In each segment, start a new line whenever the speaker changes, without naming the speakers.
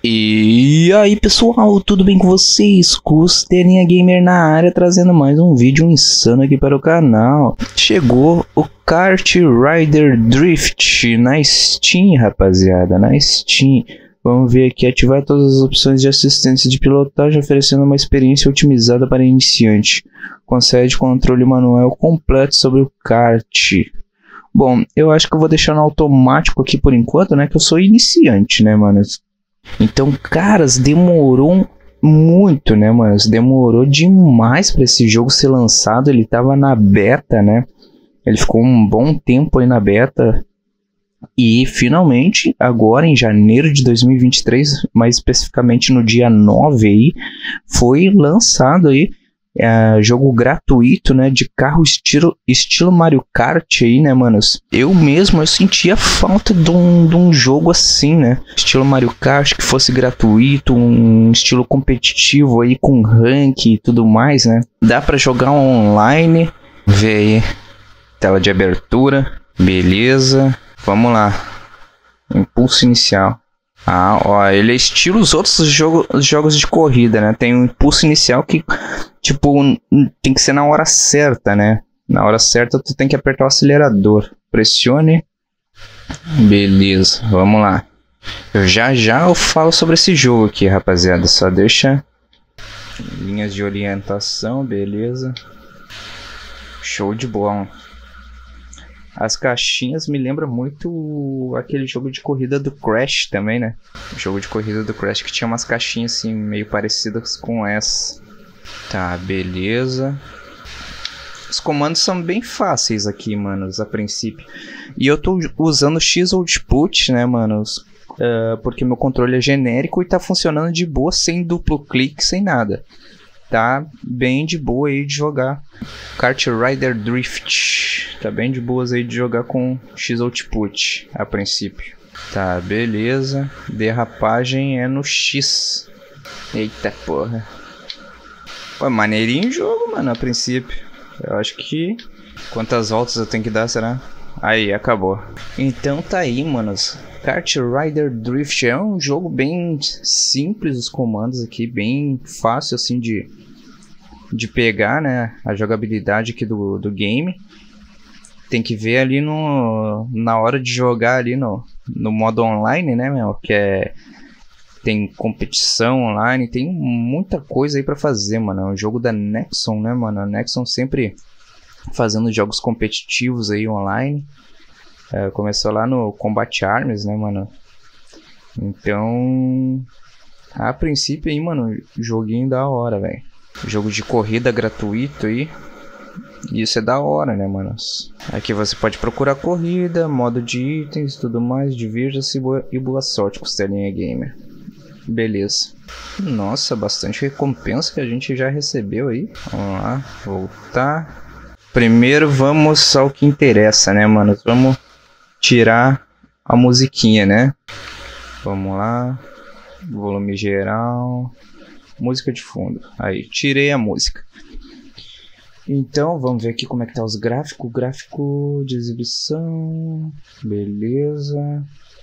E aí pessoal, tudo bem com vocês? Costelinha Gamer na área, trazendo mais um vídeo insano aqui para o canal. Chegou o Kart Rider Drift na Steam, rapaziada, na Steam. Vamos ver aqui, ativar todas as opções de assistência de pilotagem, oferecendo uma experiência otimizada para iniciante. Concede controle manual completo sobre o kart. Bom, eu acho que eu vou deixar no automático aqui por enquanto, né? Que eu sou iniciante, né, mano? Então, caras, demorou muito, né, mano? Demorou demais para esse jogo ser lançado. Ele tava na beta, né? Ele ficou um bom tempo aí na beta. E finalmente, agora em janeiro de 2023, mais especificamente no dia 9 aí, foi lançado aí jogo gratuito, né, de carro estilo Mario Kart aí, né, manos? Eu sentia falta de um jogo assim, né, estilo Mario Kart, que fosse gratuito, um estilo competitivo aí com rank e tudo mais, né? Dá pra jogar online, vê aí, tela de abertura, beleza, vamos lá, impulso inicial. Ah, ó, ele é estilo os outros jogos de corrida, né? Tem um impulso inicial que, tipo, tem que ser na hora certa, né? Na hora certa tu tem que apertar o acelerador. Pressione. Beleza, vamos lá. Eu falo sobre esse jogo aqui, rapaziada. Só deixa linhas de orientação, beleza. Show de bola. As caixinhas me lembram muito aquele jogo de corrida do Crash também, né? O jogo de corrida do Crash que tinha umas caixinhas assim, meio parecidas com essa. Tá, beleza. Os comandos são bem fáceis aqui, manos, a princípio. E eu tô usando X-Output, né, manos? Porque meu controle é genérico e tá funcionando de boa, sem duplo clique, sem nada. Tá bem de boa aí de jogar Kart Rider Drift. Tá bem de boas aí de jogar com X-Output a princípio. Tá, beleza. Derrapagem é no X. Eita porra. Pô, maneirinho o jogo, mano, a princípio. Eu acho que... Quantas voltas eu tenho que dar, será? Aí, acabou. Então tá aí, manos. Kart Rider Drift é um jogo bem simples, os comandos aqui, bem fácil assim de pegar, né, a jogabilidade aqui do game. Tem que ver ali na hora de jogar ali no modo online, né, meu, que tem competição online, tem muita coisa aí pra fazer, mano. É um jogo da Nexon, né, mano, a Nexon sempre fazendo jogos competitivos aí online. Começou lá no Combat Arms, né, mano? Então, a princípio aí, mano, joguinho da hora, velho. Jogo de corrida gratuito aí. Isso é da hora, né, mano? Aqui você pode procurar corrida, modo de itens e tudo mais. Divirja-se e boa sorte, Costelinha Gamer. Beleza. Nossa, bastante recompensa que a gente já recebeu aí. Vamos lá, voltar. Primeiro vamos ao que interessa, né, mano? Vamos tirar a musiquinha, né? Vamos lá. Volume geral. Música de fundo. Aí, tirei a música. Então, vamos ver aqui como é que tá os gráficos. Gráfico de exibição. Beleza.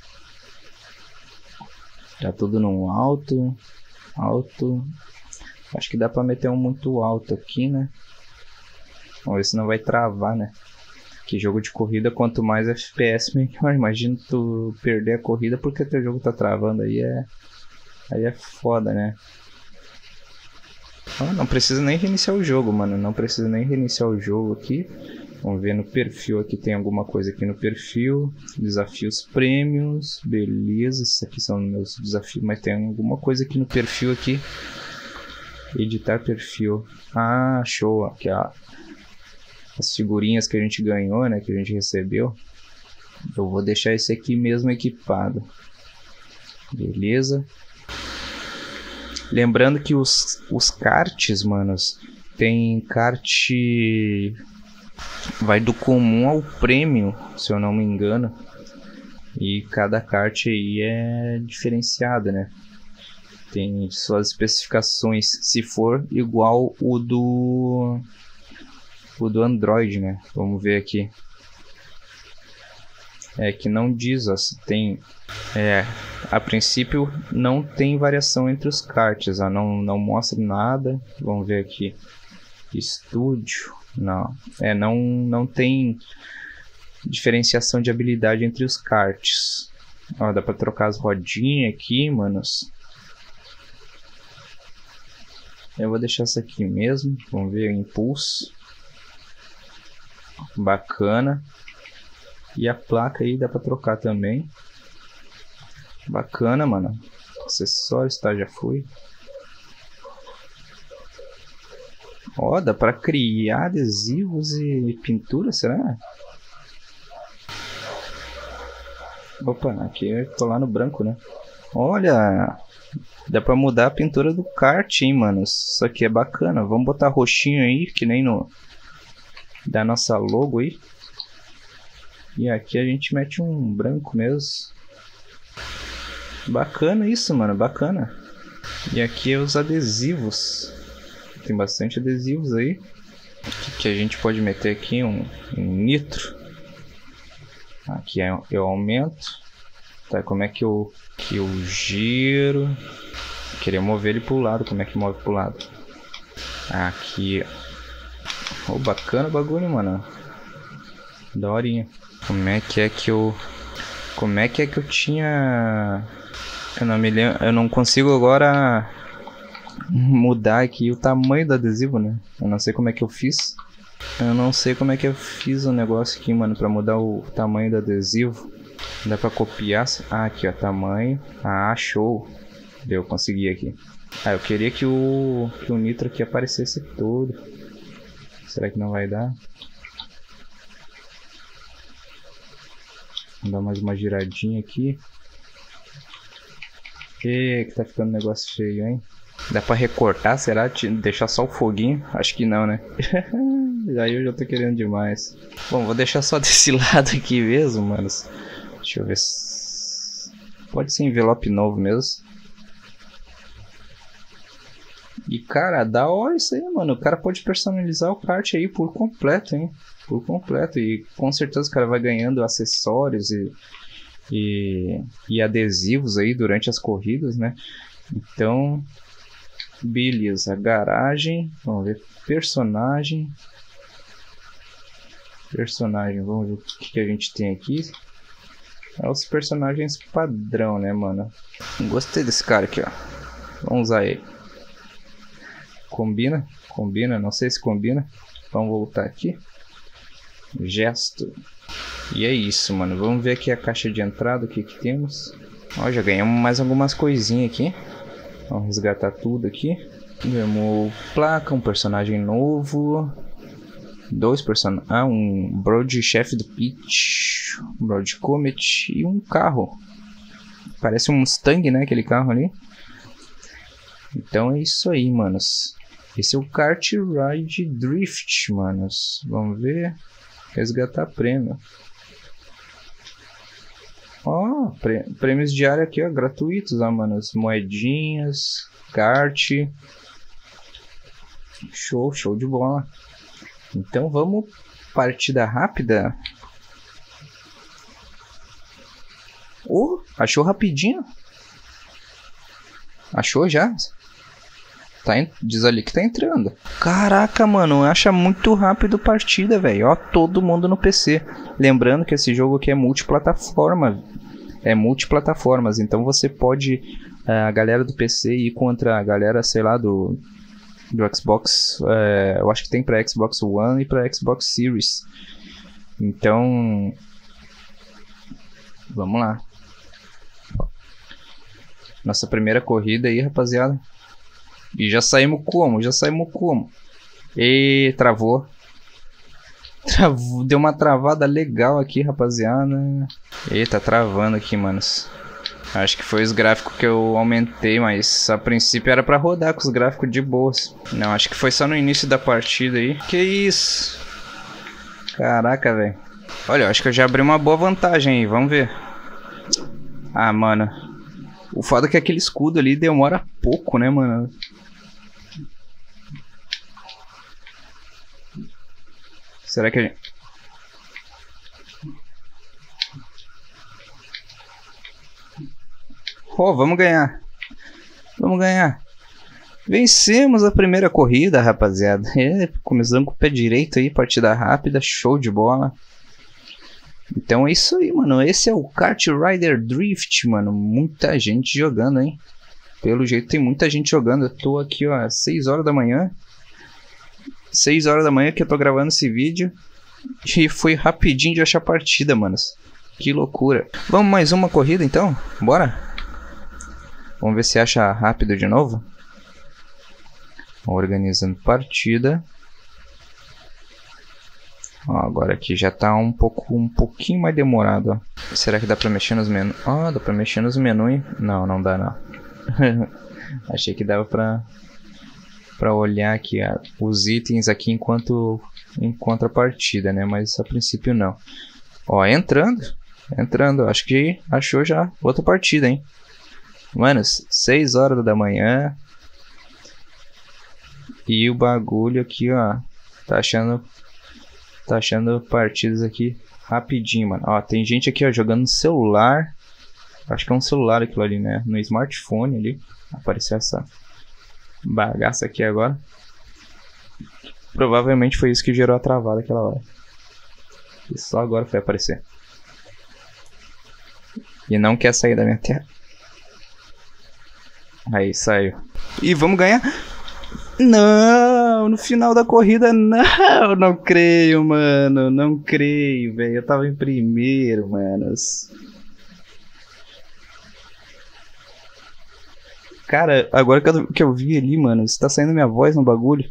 Tá tudo no alto. Alto. Acho que dá pra meter um muito alto aqui, né? Vamos ver se não vai travar, né? Que jogo de corrida, quanto mais FPS, melhor. Imagina tu perder a corrida porque teu jogo tá travando. Aí é foda, né? Não precisa nem reiniciar o jogo, mano. Não precisa nem reiniciar o jogo aqui. Vamos ver no perfil aqui. Tem alguma coisa aqui no perfil. Desafios prêmios. Beleza. Esses aqui são meus desafios. Mas tem alguma coisa aqui no perfil aqui. Editar perfil. Ah, show. Aqui, ó. As figurinhas que a gente ganhou, né? Que a gente recebeu. Eu vou deixar esse aqui mesmo equipado. Beleza. Lembrando que os karts, manos, tem kart... Vai do comum ao prêmio, se eu não me engano. E cada kart aí é diferenciado, né? Tem suas especificações. Se for igual o do Android, né? Vamos ver aqui. É que não diz, ó, se tem... a princípio não tem variação entre os karts, ó, não mostra nada. Vamos ver aqui. Estúdio. Não. Não tem diferenciação de habilidade entre os karts. Ó, dá pra trocar as rodinhas aqui, manos. Eu vou deixar essa aqui mesmo. Vamos ver o impulso. Bacana. E a placa aí dá pra trocar também. Bacana, mano. Acessórios, tá? Já fui. Ó, dá pra criar adesivos e pintura, será? Opa, aqui eu tô lá no branco, né? Olha, dá pra mudar a pintura do kart, hein, mano. Isso aqui é bacana. Vamos botar roxinho aí, que nem no da nossa logo aí. E aqui a gente mete um branco mesmo. Bacana isso, mano, bacana. E aqui é os adesivos. Tem bastante adesivos aí. O que a gente pode meter aqui? Um nitro. Aqui eu aumento. Tá, como é que eu giro? Eu queria mover ele pro lado. Como é que move pro lado? Aqui. Oh, bacana o bagulho, mano. Daorinha. Como é que eu tinha... Eu não me lembro. Eu não consigo agora mudar aqui o tamanho do adesivo, né? Eu não sei como é que eu fiz. Eu não sei como é que eu fiz o negócio aqui, mano, pra mudar o tamanho do adesivo. Dá pra copiar. Ah, aqui, ó, tamanho. Ah, show. Deu, consegui aqui. Ah, eu queria que o nitro aqui aparecesse todo. Será que não vai dar? Vou dar mais uma giradinha aqui. Que tá ficando um negócio feio, hein? Dá pra recortar, será? Deixar só o foguinho? Acho que não, né? Aí eu já tô querendo demais. Bom, vou deixar só desse lado aqui mesmo, mano. Deixa eu ver. Pode ser envelope novo mesmo. E, cara, da hora isso aí, mano. O cara pode personalizar o kart aí por completo, hein? Por completo. E com certeza o cara vai ganhando acessórios e adesivos aí durante as corridas, né? Então, beleza. Garagem. Vamos ver. Personagem. Vamos ver o que a gente tem aqui. É os personagens padrão, né, mano? Gostei desse cara aqui, ó. Vamos usar ele. Combina? Combina, não sei se combina. Vamos voltar aqui. Gesto. E é isso, mano. Vamos ver aqui a caixa de entrada, o que temos. Ó, já ganhamos mais algumas coisinhas aqui. Vamos resgatar tudo aqui. Ganhamos placa, um personagem novo. Dois personagens. Ah, um Broad Chef do Pit. Um Broad Comet e um carro. Parece um Mustang, né? Aquele carro ali. Então é isso aí, manos. Esse é o Kart Ride Drift, manos. Vamos ver. Resgatar prêmio. Ó, prêmios diários aqui, ó, gratuitos, ó, manos. Moedinhas, kart. Show de bola. Então vamos partida rápida. Oh, achou rapidinho. Achou já? Diz ali que tá entrando. Caraca, mano, acha muito rápido partida, velho. Ó, todo mundo no PC. Lembrando que esse jogo aqui é multiplataforma. É multiplataformas, então você pode... a galera do PC ir contra a galera, sei lá, do Xbox. Eu acho que tem pra Xbox One e pra Xbox Series. Então... vamos lá. Nossa primeira corrida aí, rapaziada. E já saímos como? E travou. Deu uma travada legal aqui, rapaziada. Eita, travando aqui, manos. Acho que foi os gráficos que eu aumentei, mas a princípio era pra rodar com os gráficos de boas. Não, acho que foi só no início da partida aí. Que isso? Caraca, velho. Olha, eu acho que eu já abri uma boa vantagem aí, vamos ver. Ah, mano. O foda é que aquele escudo ali demora pouco, né, mano? Será que a gente... Oh, vamos ganhar. Vamos ganhar. Vencemos a primeira corrida, rapaziada. Começando com o pé direito aí, partida rápida, show de bola. Então é isso aí, mano. Esse é o Kart Rider Drift, mano. Muita gente jogando, hein? Pelo jeito tem muita gente jogando. Eu tô aqui, ó, às 6 horas da manhã. 6 horas da manhã que eu tô gravando esse vídeo. E foi rapidinho de achar partida, manos. Que loucura. Vamos mais uma corrida, então? Bora? Vamos ver se acha rápido de novo. Organizando partida. Ó, agora aqui já tá um pouquinho mais demorado, ó. Será que dá pra mexer nos menus? Ó, dá pra mexer nos menus, hein? Não, não dá não. Achei que dava pra olhar aqui os itens aqui enquanto a partida, né? Mas a princípio não. Ó, entrando, acho que achou já outra partida, hein? Mano, 6 horas da manhã. E o bagulho aqui, ó, tá achando partidas aqui rapidinho, mano. Ó, tem gente aqui, ó, jogando no celular. Acho que é um celular aquilo ali, né? No smartphone ali. Apareceu essa bagaça aqui agora. Provavelmente foi isso que gerou a travada aquela hora. E só agora foi aparecer. E não quer sair da minha tela. Aí, saiu. E vamos ganhar? Não, no final da corrida não, não creio, mano, não creio, velho, eu tava em primeiro, manos. Cara, agora que eu vi ali, mano, está saindo minha voz no bagulho.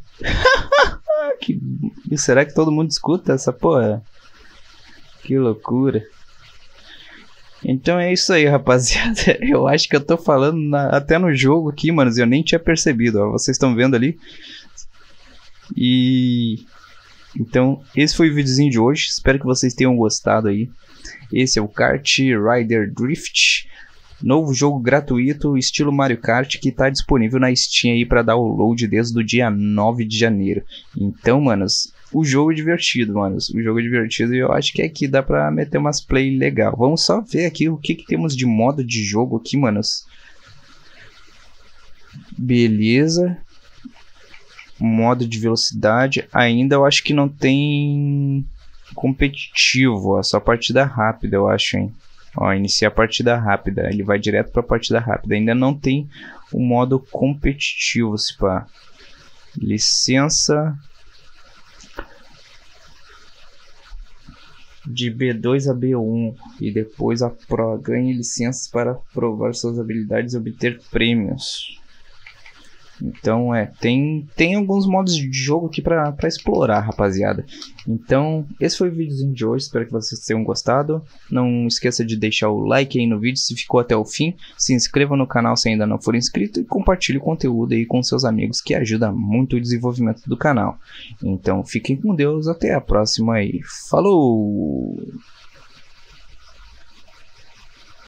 Será que todo mundo escuta essa porra? Que loucura. Então é isso aí, rapaziada. Eu acho que eu tô falando até no jogo aqui, mano. Eu nem tinha percebido, ó. Vocês estão vendo ali. Então, esse foi o videozinho de hoje. Espero que vocês tenham gostado aí. Esse é o Kart Rider Drift. Novo jogo gratuito, estilo Mario Kart, que tá disponível na Steam aí pra download desde o dia 9 de janeiro. Então, manos, o jogo é divertido, manos. O jogo é divertido e eu acho que aqui dá pra meter umas play legal. Vamos só ver aqui o que temos de modo de jogo aqui, manos. Beleza. Modo de velocidade. Ainda eu acho que não tem competitivo, ó. Só partida rápida, eu acho, hein. Ó, iniciar a partida rápida. Ele vai direto pra partida rápida. Ainda não tem o modo competitivo, se pá. Licença de B2 a B1 e depois a Pro. Ganhe licenças para provar suas habilidades e obter prêmios. Então tem alguns modos de jogo aqui pra explorar, rapaziada. Então esse foi o videozinho de hoje, espero que vocês tenham gostado. Não esqueça de deixar o like aí no vídeo se ficou até o fim. Se inscreva no canal se ainda não for inscrito e compartilhe o conteúdo aí com seus amigos, que ajuda muito o desenvolvimento do canal. Então fiquem com Deus, até a próxima e falou!